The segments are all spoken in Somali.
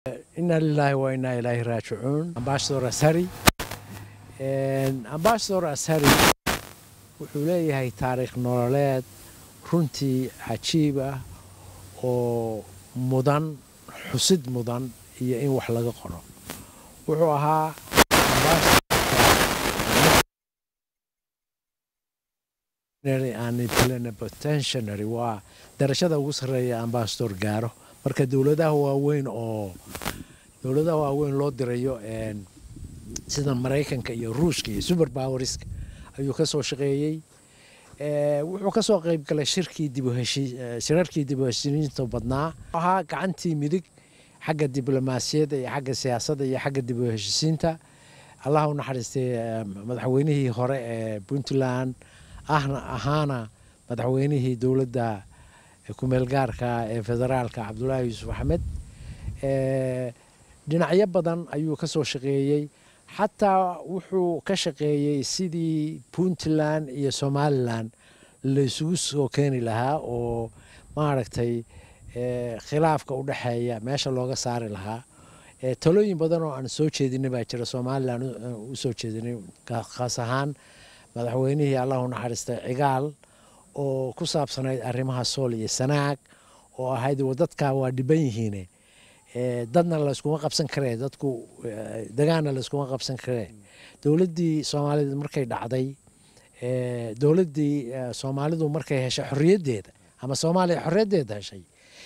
إنا لله وإنا إليه راجعون. Ambassador Azhari Ambassador Azhari wuxuu leeyahay taariikh nololeed runtii cajiib ah oo mudan xusid mudan iyo in wax laga qoro. Wuxuu ahaa plenipotentiary waa darashada ugu sarreeya ambassador gaaro marka dawladaha waaweyn loo dirayo sida Mareykanka iyo Ruushka iyo superpowerska ayuu ka soo shaqeeyay. Wuxuu ka soo qayb galay shirarkii dib u heshiisiinta badnaa ahaa gacantii midig xagga diblomaasiyadda iyo xagga siyaasadda iyo xagga dib u heshiisiinta. Allah u naxariistay madaxweynihii hore ee Puntland ahaana madaxweynihii dawladda kumeel gaarka ee federaalka Cabdullaahi Yuusuf Axmed. Dhinacyo badan ayuu ka soo shaqeeyay. Xataa wuxuu ka shaqeeyay sidii Puntland iyo Somaliland la isugu soo keeni lahaa oo maaragtay khilaafka u dhaxeeya meesha looga saari lahaa. Talooyin badan oo aan soo jeedinay baa jira Somaliland u soo jeedinay khaas ahaan madaxweynihii Allah u naxariistay cigaal oo ku saabsanayd arrimaha Sool iyo Sanaag oo ahayd dadka waa dhiban yihiin dadna la isku qabsan karay dadku dagaana la isku qabsan karay. Dawladdii Soomaaliyeed markay dhacday dawladdii Soomaalidu markay heshay xorriyaddeeda ama Soomaaliya xorriyaddeeda heshay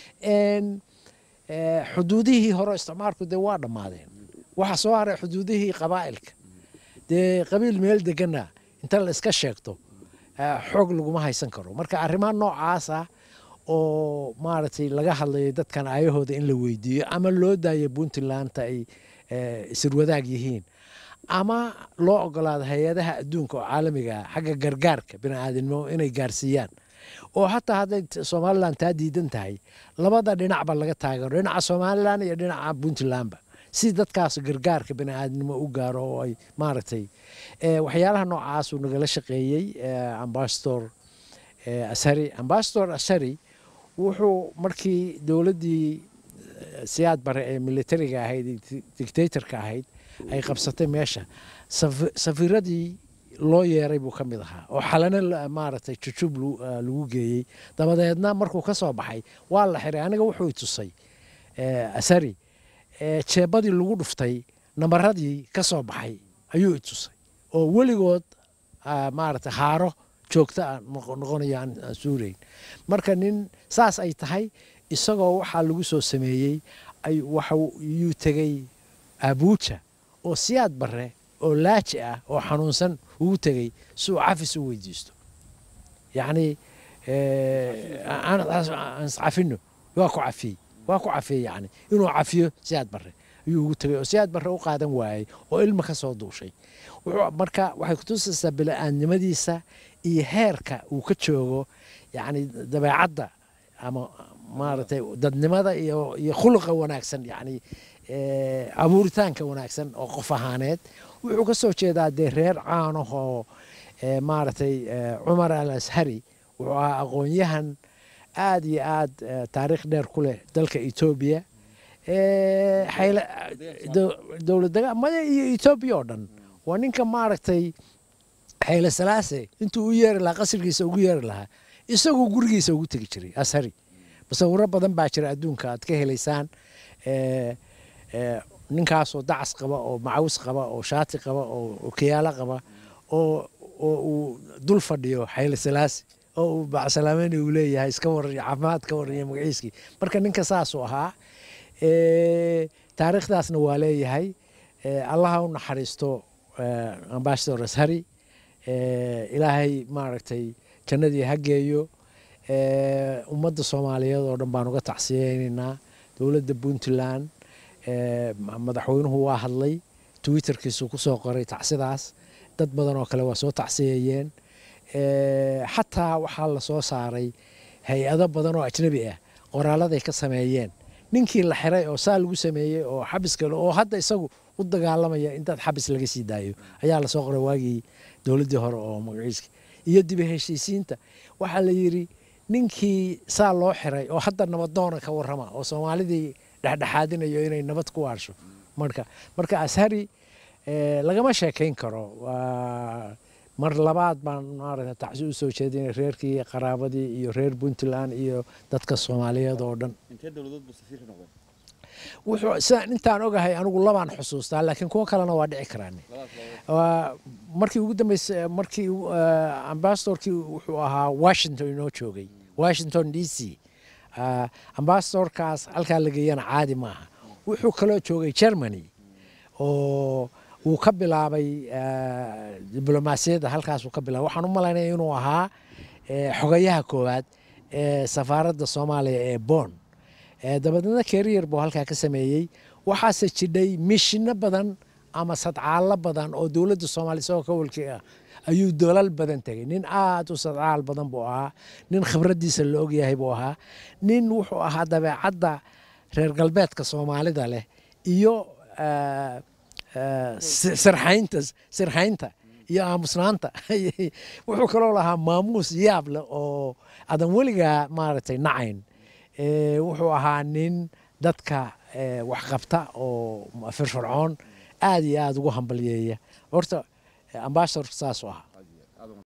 xuduudihii hore isticmaalku waa dhamaadeen. Waxa soo haray xuduudihii qabaa'ilka qabiil meel degana inta la iska sheegto xoog laguma haysan karo. Marka arrimaha noocaas ah oo maaragtay laga hadlayo dadkan ayahooda in la weydiiyo ama loo daayo Puntland ay isirwadaag yihiin ama loo ogolaado hay'adaha adduunka oo caalamiga ah xagga gargaarka bini'aadanimo inay gaarsiiyaan oo hataa hadday Somaliland taa diidan tahay labada dhinacba laga taageero dhinaca Somaliland iyo dhinaca Puntlandba si dadkaas gargaarka bini'aadanimo u gaaro oo ay maaragtay waxyaalaha noocaas uu nagala shaqeeyay Ambassador Azhari wuxuu markii dawladdii siyaad bare ee militariga ahayd dictatorka ahayd ay qabsatay meesha safiiradii loo yeeray buu ka mid ahaa oo xalana maaragtay jujub lagu geeyay. Dabadeedna markuu ka soo baxay waa la xiray. Aniga wuxuu tusay Azhari jeebadii lagu dhuftay nambaradii ka soo baxay ayuu tusay oo weligood maaragtay haaro joogta noqonayaan Suuriyin. Marka nin saas ay tahay isagoo waxa lagu soo sameeyay ay waxa uu tagay Abuja oo siyaad bare oo laaji ah oo xanuunsan uu tagay soo cafis u weydiisto. Yani aan cafino waa ku cafi yani inuu cafiyo siyaad bare ayuu tagay oo siyaad bare u qaadan waayay oo ilmo ka soo duushay. Marka waxay ku tusaysaa bila'aannimadiisa iyo heerka uu ka joogo yani dabeecadda ama maaragtay dadnimada iyo khuluqa wanaagsan yani abuuritaanka wanaagsan oo qof ahaaneed. Wuxuu ka soo jeedaa reer caan ah oo maaragtay Cumar al-Azhari wuxuu ahaa aqoonyahan aad iyo aad taariikh dheer ku leh dalka Ethiopia dawladda iyo Ethiopia oo dhan. Waa ninka maaragtay Hayle Salaase intuu u yeeri lahaa qasrigiisa ugu yeeri lahaa isagoo gurigiisa ugu tagi jiray Azhari. Masawiro badan baa jira adduunka aad ka helaysaan ninkaasoo dacas qaba oo macawis qaba oo shaati qaba oo kiyaala qaba oo uu dul fadhiyo Hayle Salaase oo uu bacsalaameyn uu leeyahay iska warriyo caafimaad ka warriyo magaciiskii. Marka ninka saas uu ahaa taariikhdaasna waa leeyahay. Allah u naxariisto Ambassador Azhari ilaahay maaragtay jannadii ha geeyo. Ummadda Soomaaliyeed oo dhan baan uga tacsiyeynaynaa. Dawladda Puntland madaxweynuhu waa hadlay Twitterkiisu ku soo qoray tacsidaas. Dad badan oo kale waa soo tacsiyeyeen. Xataa waxaa la soo saaray hay'ado badan oo ajnabi ah qoraaladay ka sameeyeen ninkii la xiray oo saa lagu sameeyay oo xabis kale oo hadda isagu u dagaalamaya inta xabis laga sii daayo ayaa la soo qoray waagii dawladdii hore oo magaciiska iyo dib u heshiisiinta. Waxa la yiri ninkii saa loo xiray oo hadda nabadoon ka warrama oo Soomaalidii dhexdhexaadinayo inay nabad ku waarsho marka Azhari lagama sheekayn karo mar labaad baan maaragtay tacsi u soo jeedinay reerkii qaraabadii iyo reer Puntland iyo dadka Soomaaliyeed oo dhan intee dawladood buu safiir ka noqday wuxuu sidaan intaan ogahay anigu labaan xusuustaa laakiin kuwa kalena waa dhici karaan markii ugu dambeysay markii ambassadorkii wuxuu ahaa Washington inoo joogay Washington DC ambassadorkaas halkaa la geeyana caadi maaha wuxuu kaloo joogay Germany oo uu ka bilaabay diblomaasiyadda halkaas uu ka bilaabay waxaan u maleynayaa inuu ahaa xogayaha koowaad ee safaaradda Soomaaliya ee Bonn dabadna career buu halkaa ka sameeyay waxaase jidhay mishino badan ama sadcaalo badan oo dawladda Soomaaliya soo ka walkii ah ayuu dolal badan tagay nin aad u sadcaal badan buu ahaa nin khibradiisa la og yahay buu ahaa nin wuxuu ahaa dabeecadda reer galbeedka Soomaalida leh iyo sirxaynta iyo aamusnaanta wuxuu kaloo lahaa maamuus yaab leh oo adan weligaa maaragtay nacayn wuxuu ahaa nin dadka wax qabta oo firfircoon aad iyo aad ugu hambalyeeya horta ambassador saas u ahaa